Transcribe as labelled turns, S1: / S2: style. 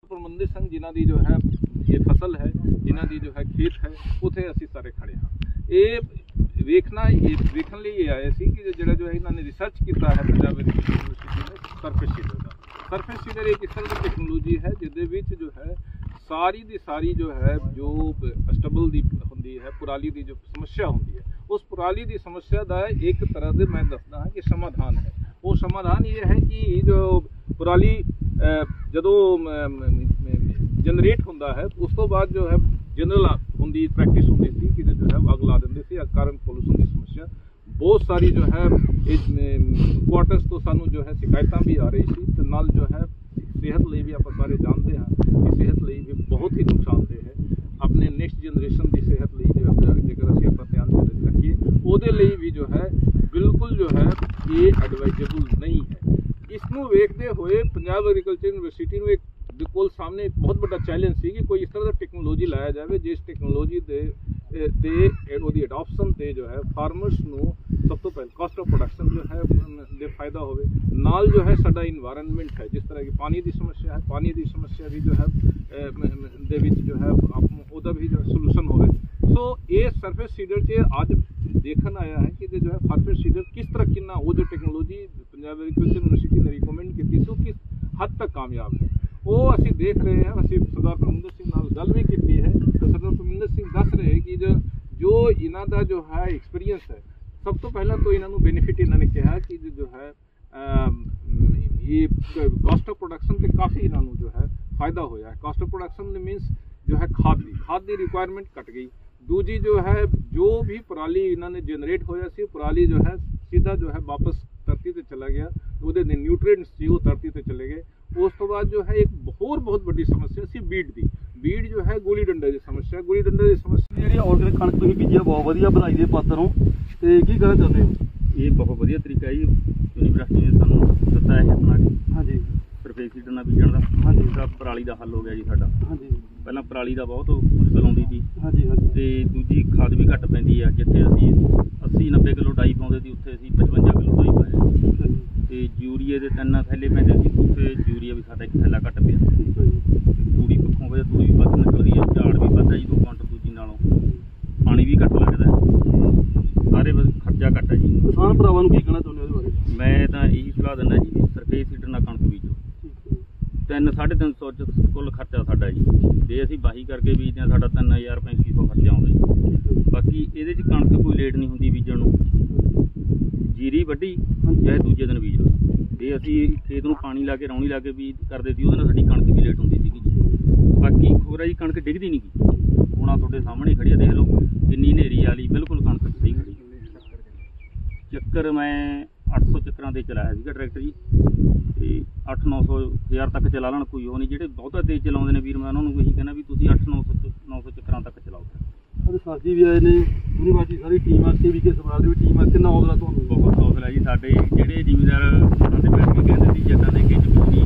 S1: परमंदिर सिंह जिन्हां दी जो है ये फसल है, जिन्हां दी जो है खेत है, उत्थे असीं सारे खड़े हाँ। ये वेखण लई ये आए सी कि जिहड़ा जो है इन्होंने रिसर्च किया है पंजाब यूनिवर्सिटी ने सरफेस सीडर का। सरफेस सीडर एक इस तरह की टेक्नोलॉजी है जिहदे जो है सारी दी सारी जो है जो स्टबल दी हुंदी है, पराली की जो समस्या होंदी है, उस पराली की समस्या का एक तरह से मैं दसदा हाँ कि समाधान है। वो समाधान ये है कि जो पराली जदों जनरेट होंदा है उस तो बाद जो है जनरल होंदी प्रैक्टिस होंदी थी कि जो है अग ला देंदे सी, कारण पोल्यूशन की समस्या बहुत सारी जो है क्वार्टर्स तो सानू जो है शिकायतां भी आ रही थी, तो नाल जो है सेहत लिए भी आप सारे जानते हैं कि सेहत लिए भी बहुत ही नुकसानदेह है। अपने नेक्स्ट जनरेशन की सेहत लिए जो जेकर असीं आपां ध्यान रखिए उहदे लिए भी जो है बिल्कुल जो है ये एडवाइजेबल नहीं है। इसनूं वेखदे होए पंजाब एग्रीकल्चर यूनिवर्सिटी नूं एक कोल सामने एक बहुत बड़ा चैलेंज सी कि कोई इस तरह का टेक्नोलॉजी लाया जाए जिस टेक्नोलॉजी दे अडॉप्शन से जो है फार्मर्स नूं सब तो पहले कॉस्ट ऑफ प्रोडक्शन जो है दे फायदा होवे, नाल जो है साडा इन्वायरनमेंट है जिस तरह की पानी की समस्या है, पानी की समस्या भी जो है दे विच जो है उहदा भी जो सोल्यूशन होवे। सो ये सरफेस सीडर च अज देखन आया है कि जो है सरफेस सीडर किस तरह कितना वो जो टेक्नोलॉजी पंजाब एग्रीकल्चर यूनिवर्सिटी ने रिकमेंड की थी किस हद तक कामयाब है वो असीं देख रहे हैं। असीं सरदार परमिंदर सिंह नाल गल भी की है तो सरदार परमिंदर सिंह दस रहे कि जो इन्हां दा जो है एक्सपीरियंस है, सब तो पहला तो इन्होंने बेनीफिट इन्होंने कहा कि जो है ये कॉस्ट ऑफ प्रोडक्शन से काफ़ी इन्होंने जो है फायदा होया है। कॉस्ट ऑफ प्रोडक्शन मीनस जो है खाद की रिक्वायरमेंट घट गई। दूजी जो है जो भी पराली इन्होंने जनरेट होया सी पराली जो है सीधा जो है वापस धरती से चला गया, वो न्यूट्रिएंट्स सी वो धरती से चले गए। उस तो बाद जो है एक बहुत बड़ी समस्या सी बीट जो है गोली डंडे की समस्या की समस्या
S2: जी ऑर्गेनिक कणक तुसीं बीजी बहुत वधिया बनाई दे पात्र हो तो की कहना चाहते हो?
S3: ये बहुत वधिया तरीका जी यूनिवर्सिटी ने सानू दस्सिया है अपना जी।
S2: हाँ जी
S3: सरफेस सीडर नाल बीजण का।
S2: हाँ जी
S3: इसका पराली का हल हो गया जी साडा।
S2: हाँ जी
S3: पहला पराली का बहुत मुश्किल आउंदी सी।
S2: हाँ जी हाँ जी
S3: ते दूजी खाद भी घट पैंदी है, जिथे असीं 80-90 किलो डाई पाउंदे सी उत्थे असीं 55 किलो डाई पाए ते यूरीए दे 3 थैले पैंदे सी उत्थे यूरीआ भी साडा 1 थैला घट पिया। तूड़ी पक्षों वजह तूड़ी भी वध निकलदी है, झाड़ भी वधदा जी 2 क्विंटल दूजी नालों, पानी भी घट लगदा है, सारे खर्चा घट है जी।
S2: किसान भरावां नूं की कहना चाहुंदे हो इहदे बारे?
S3: मैं तां यही सलाह दिंदा जी सरफेस सीडर नाल कणक बीजो। 3-350 कुल खर्चा साडा जी, जे असीं बाही करके बीजदे हां साडा 3000-3500 खर्चा आउंदा जी। बाकी इहदे च कणक कोई लेट नहीं हुंदी बीजण नूं, जीरी वड्डी चाहे दूजे दिन बीज लो। जे असीं खेत नूं पानी ला के रौणी ला के बीज करदे सी ਉਹਦੇ ਨਾਲ ਸਾਡੀ कणक भी लेट हुंदी सीगी जी। बाकी खोरा जी कणक डिगदी नहीं गी, ਹੁਣ ਆ ਤੁਹਾਡੇ ਸਾਹਮਣੇ खड़ी है, देख लो किन्नी हनेरी वाली बिल्कुल कणक सही खड़ी। ਚੱਕਰ मैं 800 ਚੱਕਰਾਂ ਤੇ ਚਲਾਇਆ ਸੀਗਾ ट्रैक्टर जी, ਤੇ 800-900 ਤੱਕ ਚਲਾ ਲੈਣ ਕੋਈ ਉਹ ਨਹੀਂ। ਜਿਹੜੇ ਬਹੁਤਾ ਤੇਜ਼ ਚਲਾਉਂਦੇ ਨੇ ਵੀਰ, ਮੈਂ ਉਹਨਾਂ ਨੂੰ ਇਹੀ ਕਹਿਣਾ ਵੀ ਤੁਸੀਂ 800-900 ਚੱਕਰਾਂ ਤੱਕ ਚਲਾਓ।
S2: ਅੱਜ ਸਰ ਜੀ ਵੀ ਆਏ ਨੇ ਯੂਨੀਵਰਸਿਟੀ ਸਾਰੀ ਟੀਮ ਆ ਕੇ ਵੀ ਕੇ ਸਮਰਾਲ ਦੀ ਟੀਮ ਆ, ਕਿੰਨਾ ਹੌਸਲਾ ਤੁਹਾਨੂੰ?
S3: ਬਹੁਤ ਹੌਸਲਾ ਜੀ। ਸਾਡੇ ਜਿਹੜੇ ਜ਼ਿਮੀਂਦਾਰ ਸਾਡੇ ਬੈਠ ਕੇ ਕਹਿੰਦੇ ਸੀ ਜੱਟਾਂ ਦੇ ਖੇਤ